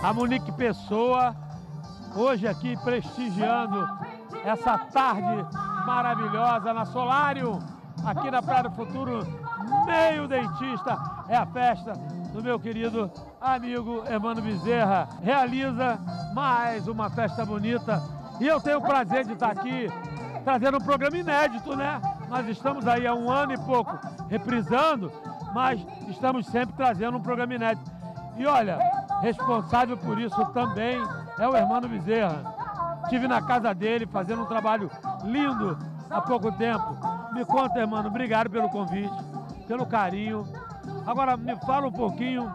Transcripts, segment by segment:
a Monique Pessoa, hoje aqui prestigiando essa tarde maravilhosa na Solário, aqui na Praia do Futuro, Meio Dentista. É a festa do meu querido amigo Hermano Bezerra. Realiza mais uma festa bonita e eu tenho o prazer de estar aqui trazendo um programa inédito, né? Nós estamos aí há 1 ano e pouco reprisando, mas estamos sempre trazendo um programa inédito. E olha, responsável por isso também é o Hermano Bezerra. Estive na casa dele fazendo um trabalho lindo há pouco tempo. Me conta, Hermano, obrigado pelo convite, pelo carinho. Agora, me fala um pouquinho,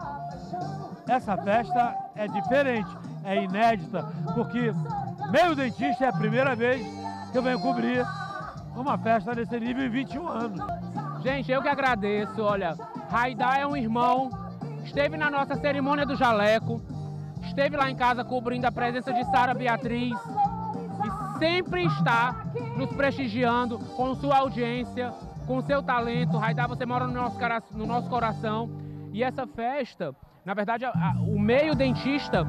essa festa é diferente, é inédita, porque Meio Dentista é a primeira vez que eu venho cobrir uma festa desse nível em 21 anos. Gente, eu que agradeço. Olha, Raidá é um irmão, esteve na nossa cerimônia do jaleco, esteve lá em casa cobrindo a presença de Sara Beatriz e sempre está nos prestigiando com sua audiência, com seu talento. Raidá, você mora no nosso coração. E essa festa, na verdade, o Meio Dentista,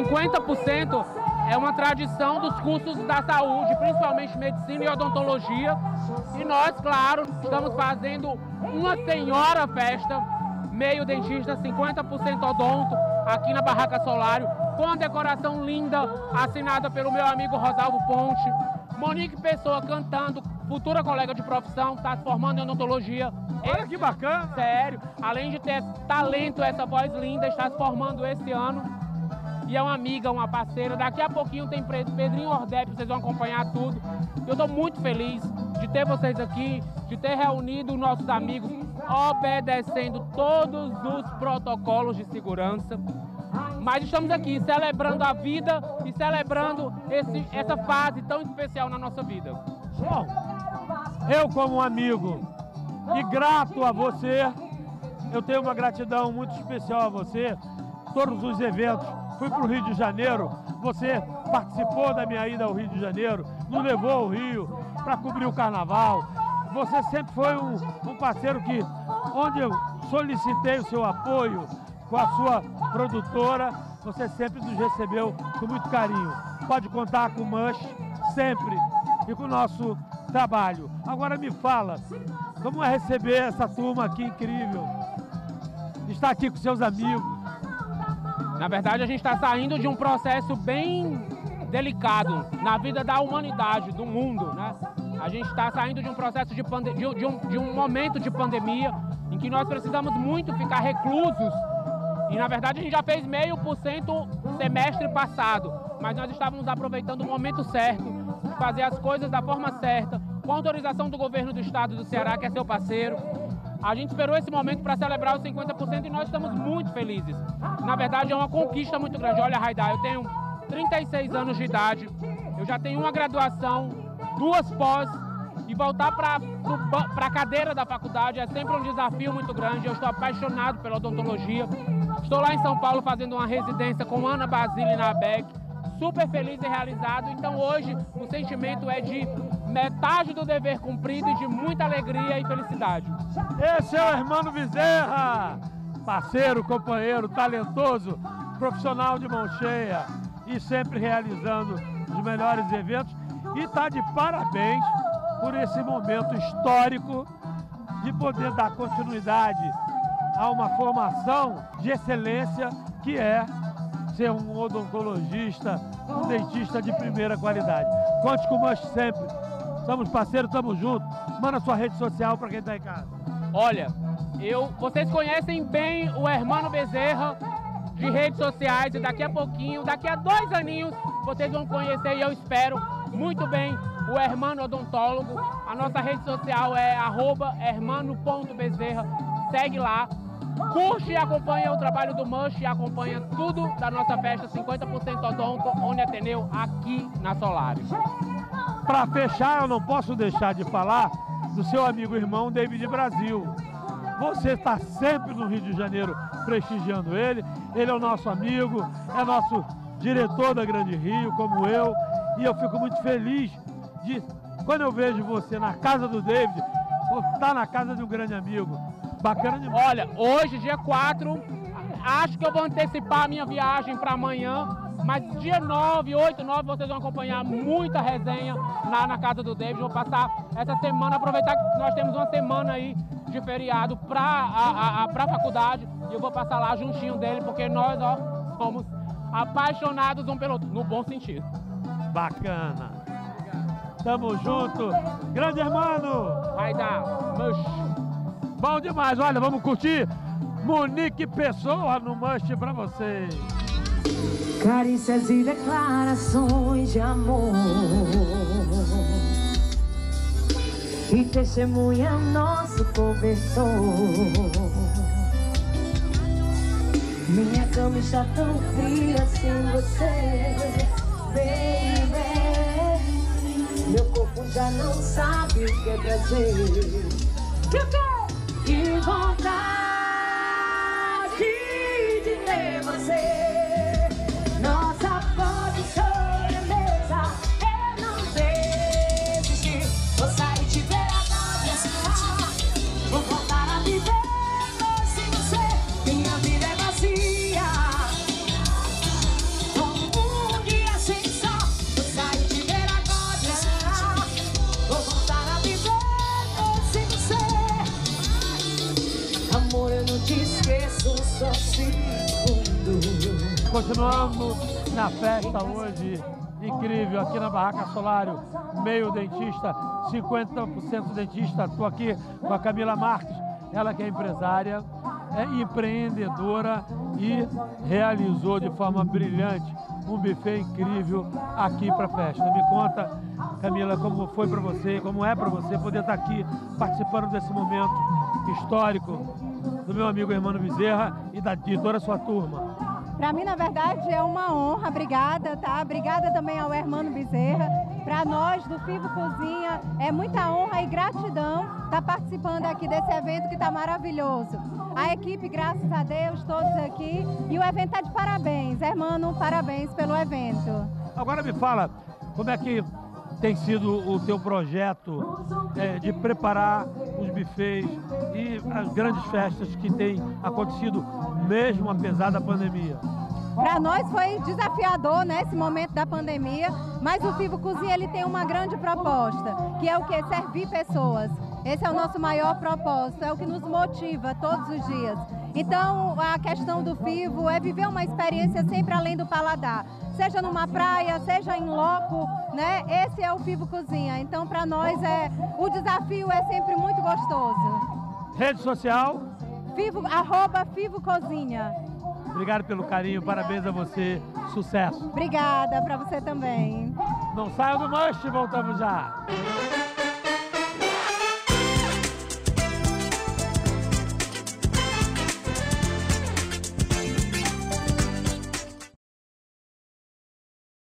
50% é uma tradição dos cursos da saúde, principalmente medicina e odontologia. E nós, claro, estamos fazendo uma senhora festa, Meio Dentista, 50% odonto, aqui na Barraca Solário, com a decoração linda, assinada pelo meu amigo Rosalvo Ponte. Monique Pessoa cantando, futura colega de profissão, está se formando em odontologia. Olha que bacana! Sério, além de ter talento, essa voz linda, está se formando esse ano. E é uma amiga, uma parceira. Daqui a pouquinho tem Pedrinho Ordep, vocês vão acompanhar tudo. Eu estou muito feliz de ter vocês aqui, de ter reunido nossos amigos, obedecendo todos os protocolos de segurança. Mas estamos aqui celebrando a vida e celebrando essa fase tão especial na nossa vida. Bom, eu como um amigo e grato a você, eu tenho uma gratidão muito especial a você, todos os eventos. Fui para o Rio de Janeiro, você participou da minha ida ao Rio de Janeiro, nos levou ao Rio para cobrir o carnaval. Você sempre foi um parceiro que, onde eu solicitei o seu apoio com a sua produtora, você sempre nos recebeu com muito carinho. Pode contar com o Mush sempre e com o nosso trabalho. Agora me fala, como é receber essa turma aqui incrível? Estar aqui com seus amigos. Na verdade, a gente está saindo de um processo bem delicado na vida da humanidade, do mundo, né? A gente está saindo de um processo de um momento de pandemia em que nós precisamos muito ficar reclusos. E, na verdade, a gente já fez 0,5% no semestre passado, mas nós estávamos aproveitando o momento certo de fazer as coisas da forma certa, com a autorização do governo do estado do Ceará, que é seu parceiro. A gente esperou esse momento para celebrar os 50% e nós estamos muito felizes. Na verdade, é uma conquista muito grande. Olha, Raidá, eu tenho 36 anos de idade, eu já tenho uma graduação, 2 pós, e voltar para a cadeira da faculdade é sempre um desafio muito grande. Eu estou apaixonado pela odontologia. Estou lá em São Paulo fazendo uma residência com Ana Basile na ABEC, super feliz e realizado. Então hoje o sentimento é de metade do dever cumprido e de muita alegria e felicidade. Esse é o Hermano Bezerra, parceiro, companheiro, talentoso, profissional de mão cheia e sempre realizando os melhores eventos. E está de parabéns por esse momento histórico de poder dar continuidade a uma formação de excelência que é ser um odontologista, um dentista de primeira qualidade. Conte com o Mush sempre. Somos parceiros, estamos juntos. Manda sua rede social para quem está em casa. Olha, vocês conhecem bem o Hermano Bezerra de redes sociais e daqui a pouquinho, daqui a 2 aninhos, vocês vão conhecer e eu espero muito bem o Hermano Odontólogo. A nossa rede social é @hermano.bezerra. Segue lá. Curte e acompanha o trabalho do Mush e acompanha tudo da nossa festa 50% Odonto, Oni Ateneu, aqui na Solário. Para fechar, eu não posso deixar de falar do seu amigo irmão David Brasil. Você está sempre no Rio de Janeiro prestigiando ele. Ele é o nosso amigo, é nosso diretor da Grande Rio, como eu. E eu fico muito feliz de, quando eu vejo você na casa do David, ou tá na casa de um grande amigo. Bacana demais. Olha, hoje, dia 4, acho que eu vou antecipar a minha viagem para amanhã, mas dia 9, 8, 9, vocês vão acompanhar muita resenha na casa do David. Vou passar essa semana, aproveitar que nós temos uma semana aí de feriado para a faculdade, e eu vou passar lá juntinho dele, porque nós, ó, somos apaixonados um pelo outro, no bom sentido. Bacana. Tamo junto. Grande irmão. Vai dar. Bom demais. Olha, vamos curtir Monique Pessoa no Must pra vocês. Carícias e declarações de amor, e testemunha nosso cobertor. Minha cama está tão fria sem você, baby. Meu corpo já não sabe o que é prazer. Que vontade de ter você. Nossa foto sobre a mesa, eu não desisti. Vou sair te ver agora, vou voltar a viver sem você. Minha vida é vazia, como um dia sem sol. Vou sair te ver agora, vou voltar a viver sem você. Amor, eu não te esqueço, só segundo. Continuamos na festa hoje, incrível, aqui na Barraca Solário, meio dentista, 50% dentista. Estou aqui com a Camila Marques, ela que é empresária, é empreendedora e realizou de forma brilhante um buffet incrível aqui para a festa. Me conta, Camila, como foi para você, como é para você poder estar aqui participando desse momento histórico do meu amigo Hermano Bezerra e de toda a sua turma. Para mim, na verdade, é uma honra. Obrigada, tá? Obrigada também ao Hermano Bezerra. Para nós do Fivo Cozinha, é muita honra e gratidão estar participando aqui desse evento que está maravilhoso. A equipe, graças a Deus, todos aqui. E o evento está de parabéns. Hermano, parabéns pelo evento. Agora me fala, como é que tem sido o teu projeto de preparar os buffets e as grandes festas que têm acontecido mesmo apesar da pandemia? Para nós foi desafiador, né, esse momento da pandemia, mas o Fivo Cozinha ele tem uma grande proposta, que é o quê? Servir pessoas. Esse é o nosso maior propósito, é o que nos motiva todos os dias. Então, a questão do Fivo é viver uma experiência sempre além do paladar. Seja numa praia, seja em loco, né? Esse é o Fivo Cozinha. Então, para nós, o desafio é sempre muito gostoso. Rede social? @Fivo Cozinha. Obrigado pelo carinho, parabéns a você, sucesso. Obrigada, para você também. Não saia do Must, voltamos já.